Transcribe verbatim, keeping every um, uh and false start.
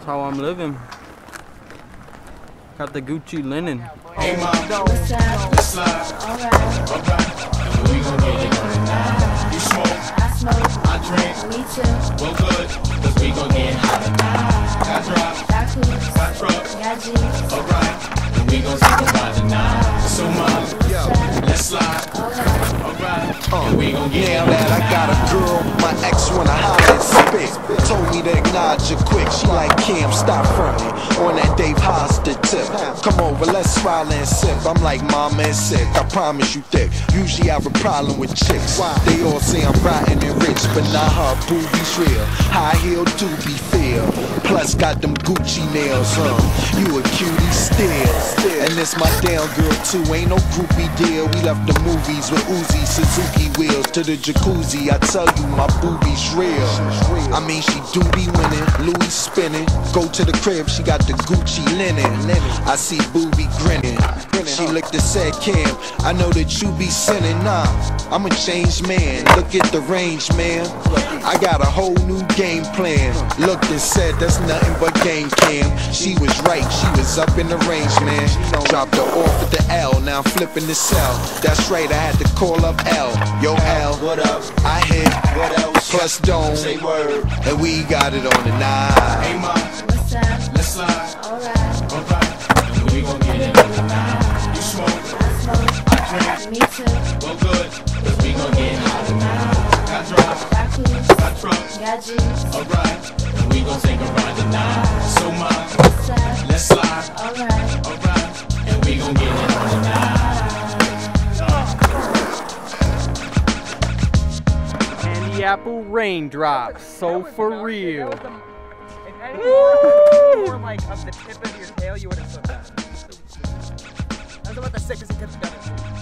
how I'm living. Got the Gucci linen. Hey mom, what's up? Let's slide. Alright. Alright. We gon' get it tonight. You smoke. I smoke. I drink. Me too. Well good, cause we gon' get hot tonight. Got drop. Got coops. Got trucks. Got jeans. Alright. And we gon' take about tonight. So mom, yo, let's slide. Alright. Alright. Uh, and we gon' get now that I got a girl, my ex wanna holler and spit. Told me to acknowledge her quick. She like, Cam, stop frontin' on that Dave Hoster tip. Come over, let's swallow and sip. I'm like, mama is sick, I promise you thick. Usually I have a problem with chicks. They all say I'm rotten and rich, but not her boobies real. High heel do be fair. Plus got them Gucci nails, huh? You a cutie still. And this my down girl too, ain't no groupie deal. We left the movies with Uzi, Suzuki wheels to the jacuzzi. I tell you, my boobies real. I mean, she do be winning, Louis spinning. Go to the crib, she got the Gucci linen. I see Booby grinning. She looked and said, Cam, I know that you be sinning. Nah, I'm a changed man. Look at the range, man. I got a whole new game plan. Looked and said, that's nothing but game, Cam. She was right, she was up in the range, man. Dropped her off at the L, now I'm flipping the cell. That's right, I had to call up L. Yo, L, what up? I hit, What else? plus dome, Say word. and we got it on the night. Hey mom, What's up? let's slide. Alright. Alright. And we gon' get it tonight. You smoke. I smoke. I drink. Me too. Well good, cause we gon' get hot tonight. Got drop. Got coops. Got trucks. Got jeans. Alright. And we gon' take a ride tonight. So mom, What's up? let's slide. Alright. Alright. And we gon' get it on tonight. Candy apple raindrops, so for real. If anything were more like of the tip of your tail, you would have said that. That's about the sickest it could have done it.